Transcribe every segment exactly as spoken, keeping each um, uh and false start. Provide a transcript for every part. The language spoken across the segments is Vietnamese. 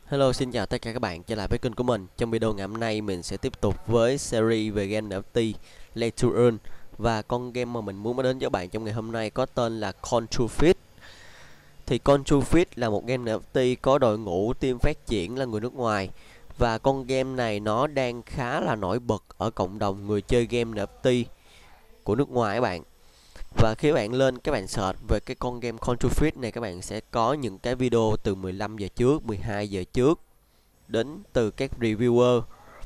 Hello, xin chào tất cả các bạn trở lại với kênh của mình. Trong video ngày hôm nay mình sẽ tiếp tục với series về game en ép tê Play to Earn. Và con game mà mình muốn nói đến cho bạn trong ngày hôm nay có tên là Control Fit. Thì Control Fit là một game en ép tê có đội ngũ team phát triển là người nước ngoài. Và con game này nó đang khá là nổi bật ở cộng đồng người chơi game en ép tê của nước ngoài các bạn. Và khi các bạn lên các bạn search về cái con game Control Fit này, các bạn sẽ có những cái video từ mười lăm giờ trước, mười hai giờ trước đến từ các reviewer.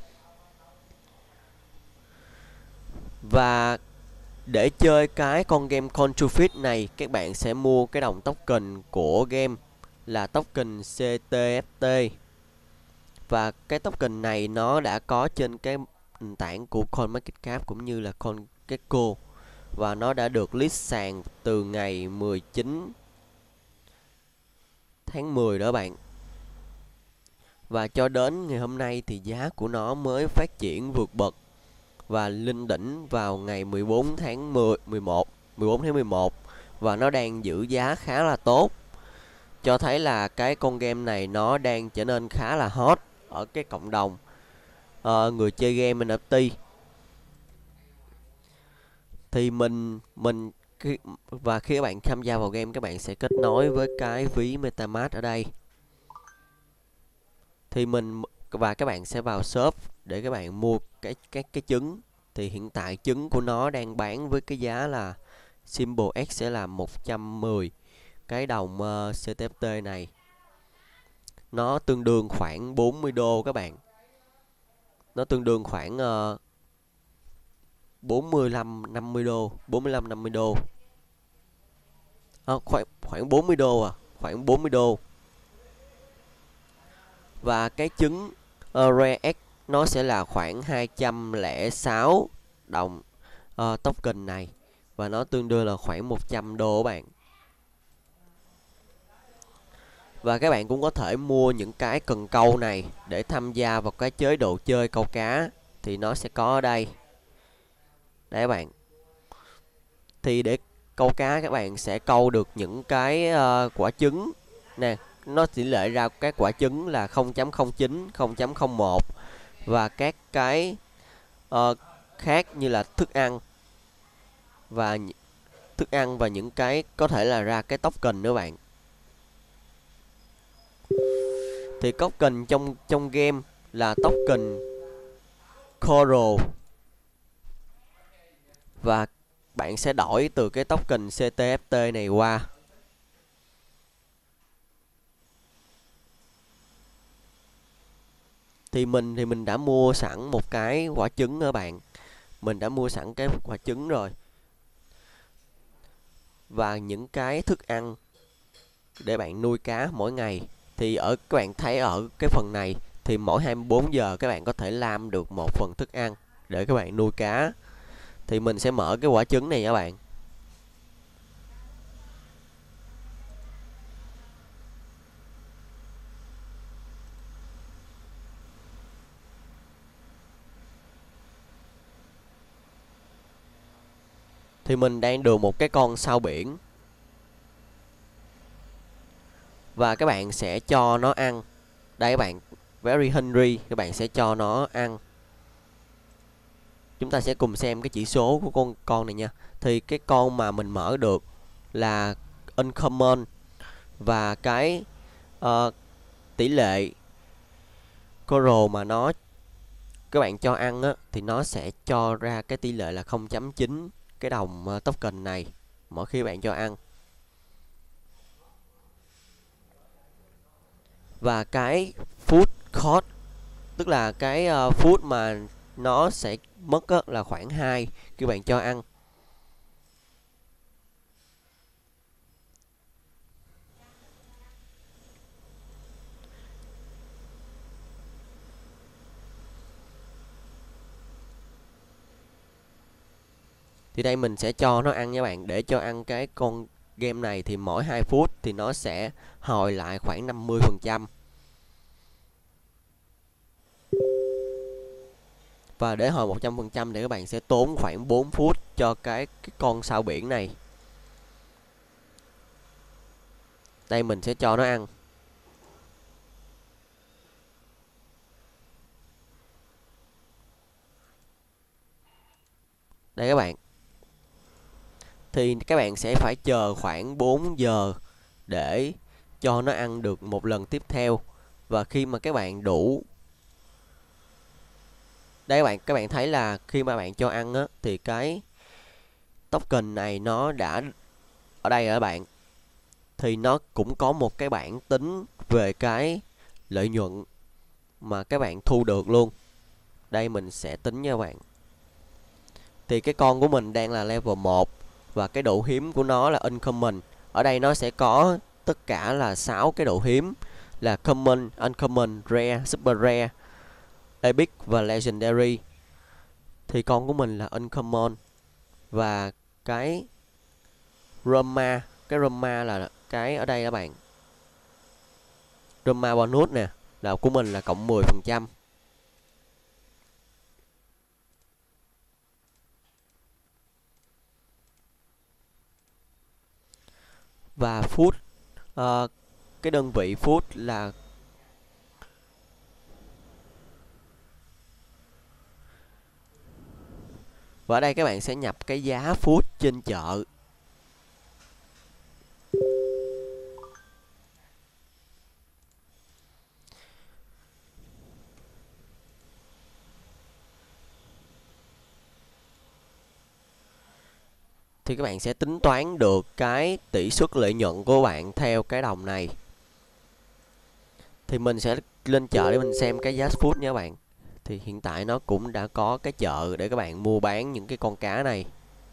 Và để chơi cái con game Control Fit này, các bạn sẽ mua cái đồng token của game là token xê tê ép tê. Và cái token này nó đã có trên cái nền tảng của CoinMarketCap cũng như là CoinGecko. Và nó đã được list sàn từ ngày mười chín tháng mười đó bạn. Và cho đến ngày hôm nay thì giá của nó mới phát triển vượt bậc và lên đỉnh vào ngày mười bốn tháng mười, mười một, mười bốn tháng mười một. Và nó đang giữ giá khá là tốt, cho thấy là cái con game này nó đang trở nên khá là hot ở cái cộng đồng uh, người chơi game en ép tê. Thì mình mình khi, và khi các bạn tham gia vào game, các bạn sẽ kết nối với cái ví MetaMask ở đây. Thì mình và các bạn sẽ vào shop để các bạn mua cái các cái trứng. Thì hiện tại trứng của nó đang bán với cái giá là Symbol X sẽ là một trăm mười cái đồng uh, xê tê ép tê này. Nó tương đương khoảng bốn mươi đô các bạn. Nó tương đương khoảng uh, bốn mươi lăm năm mươi đô, bốn mươi lăm năm mươi đô. À, khoảng khoảng bốn mươi đô à, khoảng bốn mươi đô. Và cái trứng uh, Rare X nó sẽ là khoảng hai trăm lẻ sáu đồng uh, token này. Và nó tương đương là khoảng một trăm đô các bạn. Và các bạn cũng có thể mua những cái cần câu này để tham gia vào cái chế độ chơi câu cá. Thì nó sẽ có ở đây. Đây các bạn. Thì để câu cá các bạn sẽ câu được những cái uh, quả trứng nè. Nó tỷ lệ ra các quả trứng là không chấm không chín, không chấm không một. Và các cái uh, khác như là thức ăn và thức ăn và những cái có thể là ra cái token nữa bạn. Thì token trong trong game là token Coral. Và bạn sẽ đổi từ cái token xê tê ép tê này qua. Thì mình thì mình đã mua sẵn một cái quả trứng đó bạn. Mình đã mua sẵn cái quả trứng rồi. Và những cái thức ăn để bạn nuôi cá mỗi ngày. Thì ở các bạn thấy ở cái phần này thì mỗi hai mươi bốn giờ các bạn có thể làm được một phần thức ăn để các bạn nuôi cá. Thì mình sẽ mở cái quả trứng này nha bạn. Thì mình đang được một cái con sao biển. Và các bạn sẽ cho nó ăn. Đây các bạn, very hungry, các bạn sẽ cho nó ăn. Chúng ta sẽ cùng xem cái chỉ số của con con này nha. Thì cái con mà mình mở được là uncommon. Và cái uh, tỷ lệ coral mà nó các bạn cho ăn á, thì nó sẽ cho ra cái tỷ lệ là không chấm chín cái đồng uh, token này mỗi khi bạn cho ăn. Và cái food cost, tức là cái uh, food mà nó sẽ mất á, là khoảng hai khi bạn cho ăn. Thì đây mình sẽ cho nó ăn nha bạn. Để cho ăn cái con game này thì mỗi hai phút thì nó sẽ hồi lại khoảng năm mươi phần trăm. Và để hồi một trăm phần trăm thì các bạn sẽ tốn khoảng bốn phút cho cái, cái con sao biển này. Đây mình sẽ cho nó ăn. Đây các bạn. Thì các bạn sẽ phải chờ khoảng bốn giờ để cho nó ăn được một lần tiếp theo. Và khi mà các bạn đủ, đây các bạn, các bạn thấy là khi mà bạn cho ăn á, thì cái token này nó đã ở đây rồi các bạn. Thì nó cũng có một cái bảng tính về cái lợi nhuận mà các bạn thu được luôn. Đây mình sẽ tính nha các bạn. Thì cái con của mình đang là level một và cái độ hiếm của nó là uncommon. Ở đây nó sẽ có tất cả là sáu cái độ hiếm là common, uncommon, rare, super rare, epic và legendary. Thì con của mình là uncommon. Và cái Roma, cái Roma là cái ở đây các bạn. Roma bonus nè, là của mình là cộng mười phần trăm. Và food, uh, cái đơn vị food là và ở đây các bạn sẽ nhập cái giá food trên chợ. Thì các bạn sẽ tính toán được cái tỷ suất lợi nhuận của bạn theo cái đồng này. Thì mình sẽ lên chợ để mình xem cái giá food nha các bạn. Thì hiện tại nó cũng đã có cái chợ để các bạn mua bán những cái con cá này.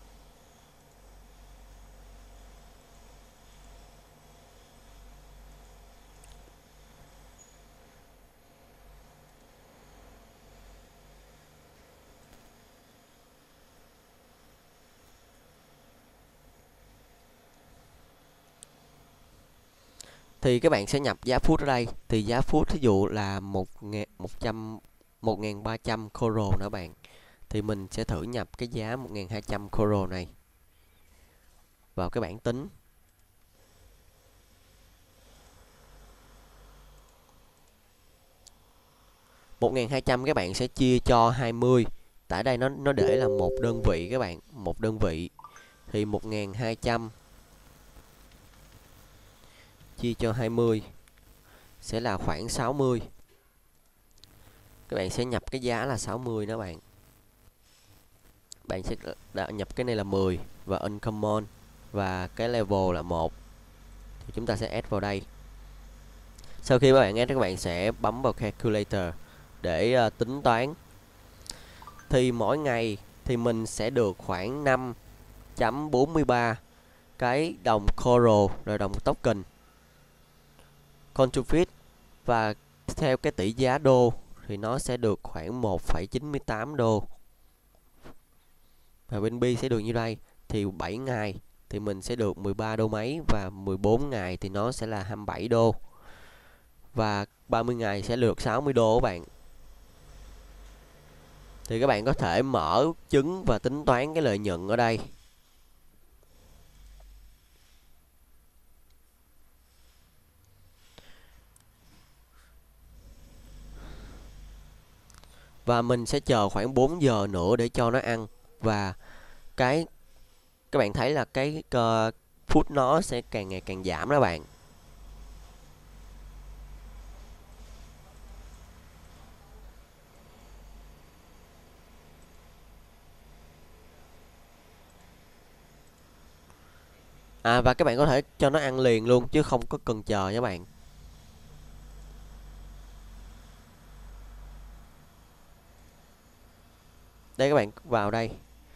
Thì các bạn sẽ nhập giá food ở đây. Thì giá food thí dụ là một nghìn ba trăm coral nữa bạn. Thì mình sẽ thử nhập cái giá một nghìn hai trăm coral này vào cái bảng tính. một nghìn hai trăm các bạn sẽ chia cho hai mươi. Tại đây nó nó để là một đơn vị các bạn, một đơn vị. Thì một nghìn hai trăm chia cho hai mươi sẽ là khoảng sáu mươi. Các bạn sẽ nhập cái giá là sáu mươi đó bạn. Bạn sẽ nhập cái này là mười và uncommon và cái level là một. Thì chúng ta sẽ add vào đây. Sau khi các bạn add, các bạn sẽ bấm vào calculator để uh, tính toán. Thì mỗi ngày thì mình sẽ được khoảng năm phẩy bốn mươi ba cái đồng coral rồi đồng token counterfeit, và theo cái tỷ giá đô thì nó sẽ được khoảng một phẩy chín mươi tám đô. Và bên B sẽ được như đây. Thì bảy ngày thì mình sẽ được mười ba đô mấy, và mười bốn ngày thì nó sẽ là hai mươi bảy đô. Và ba mươi ngày sẽ được sáu mươi đô các bạn. Thì các bạn có thể mở trứng và tính toán cái lợi nhuận ở đây. Và mình sẽ chờ khoảng bốn giờ nữa để cho nó ăn. Và cái các bạn thấy là cái uh, food nó sẽ càng ngày càng giảm đó bạn. À, và các bạn có thể cho nó ăn liền luôn chứ không có cần chờ nha bạn. Đây các bạn vào đây.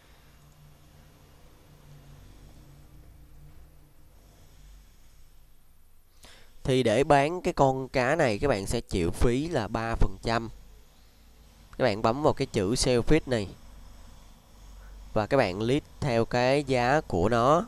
Thì để bán cái con cá này các bạn sẽ chịu phí là ba phần trăm. Các bạn bấm vào cái chữ sell feed này. Và các bạn list theo cái giá của nó.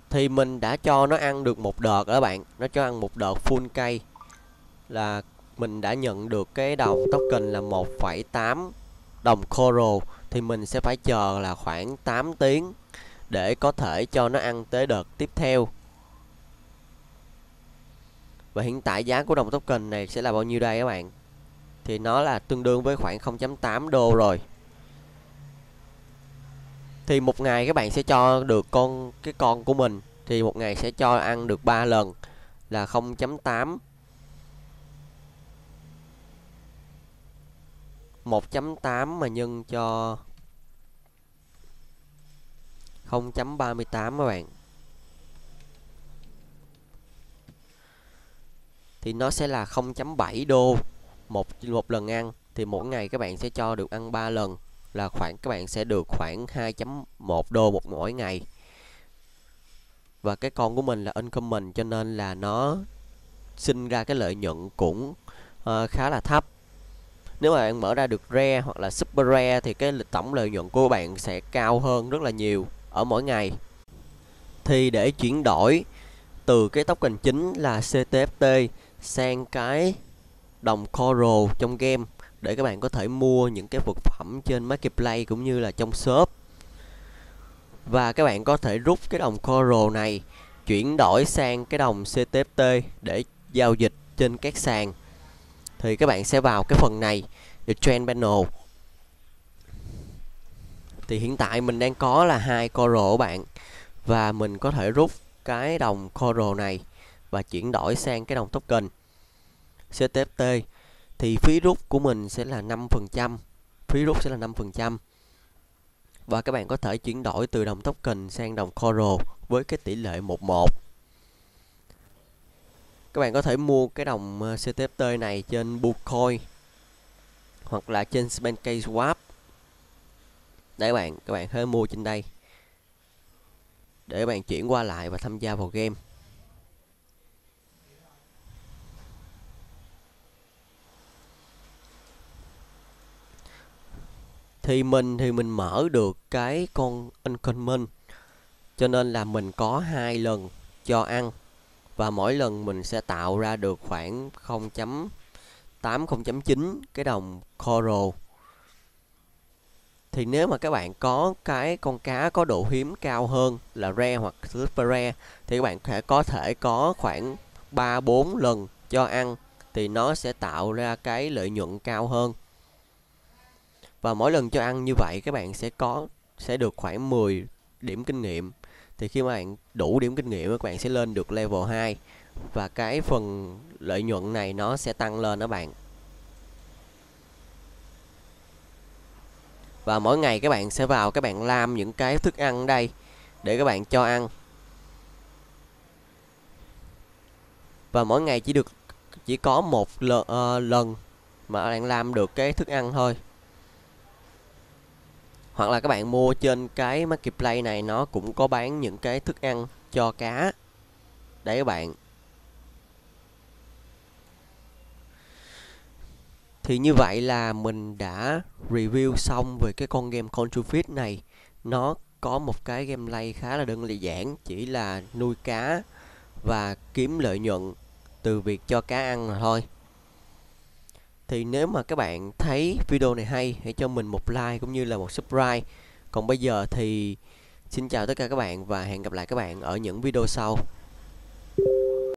Thì mình đã cho nó ăn được một đợt đó bạn, nó cho ăn một đợt full cây là mình đã nhận được cái đồng token là một phẩy tám đồng coral. Thì mình sẽ phải chờ là khoảng tám tiếng để có thể cho nó ăn tới đợt tiếp theo. Và hiện tại giá của đồng token này sẽ là bao nhiêu đây các bạn? Thì nó là tương đương với khoảng không phẩy tám đô rồi. Thì một ngày các bạn sẽ cho được con cái con của mình, thì một ngày sẽ cho ăn được ba lần là không phẩy tám, một phẩy tám mà nhân cho không phẩy ba mươi tám các bạn, thì nó sẽ là không phẩy bảy đô một một lần ăn. Thì mỗi ngày các bạn sẽ cho được ăn ba lần là khoảng các bạn sẽ được khoảng hai phẩy một đô một mỗi ngày. Và cái con của mình là uncommon cho nên là nó sinh ra cái lợi nhuận cũng uh, khá là thấp. Nếu mà bạn mở ra được rare hoặc là super rare thì cái tổng lợi nhuận của bạn sẽ cao hơn rất là nhiều ở mỗi ngày. Thì để chuyển đổi từ cái token chính là xê tê ép tê sang cái đồng coral trong game để các bạn có thể mua những cái vật phẩm trên marketplace cũng như là trong shop, và các bạn có thể rút cái đồng coral này chuyển đổi sang cái đồng xê tê ép tê để giao dịch trên các sàn. Thì các bạn sẽ vào cái phần này, The Trend Panel. Thì hiện tại mình đang có là hai coral các bạn, và mình có thể rút cái đồng coral này và chuyển đổi sang cái đồng token xê tê ép tê. Thì phí rút của mình sẽ là năm phần trăm, phí rút sẽ là năm phần trăm. Và các bạn có thể chuyển đổi từ đồng token sang đồng coral với cái tỷ lệ một một. Các bạn có thể mua cái đồng xê tê ép tê này trên Bullcoin hoặc là trên PancakeSwap. Đấy các bạn, các bạn có thể mua trên đây để các bạn chuyển qua lại và tham gia vào game. Thì mình thì mình mở được cái con uncommon cho nên là mình có hai lần cho ăn, và mỗi lần mình sẽ tạo ra được khoảng không phẩy tám không phẩy chín cái đồng coral. Thì nếu mà các bạn có cái con cá có độ hiếm cao hơn là rare hoặc super rare thì các bạn sẽ có thể có khoảng ba bốn lần cho ăn, thì nó sẽ tạo ra cái lợi nhuận cao hơn. Và mỗi lần cho ăn như vậy các bạn sẽ có sẽ được khoảng mười điểm kinh nghiệm. Thì khi mà bạn đủ điểm kinh nghiệm các bạn sẽ lên được level hai, và cái phần lợi nhuận này nó sẽ tăng lên đó bạn. Và mỗi ngày các bạn sẽ vào các bạn làm những cái thức ăn đây để các bạn cho ăn. Và mỗi ngày chỉ được chỉ có một lần, uh, lần mà bạn làm được cái thức ăn thôi. Hoặc là các bạn mua trên cái marketplace này, nó cũng có bán những cái thức ăn cho cá. Đấy các bạn. Thì như vậy là mình đã review xong về cái con game ControlFit này. Nó có một cái gameplay khá là đơn giản, chỉ là nuôi cá và kiếm lợi nhuận từ việc cho cá ăn mà thôi. Thì nếu mà các bạn thấy video này hay, hãy cho mình một like cũng như là một subscribe. Còn bây giờ thì xin chào tất cả các bạn và hẹn gặp lại các bạn ở những video sau.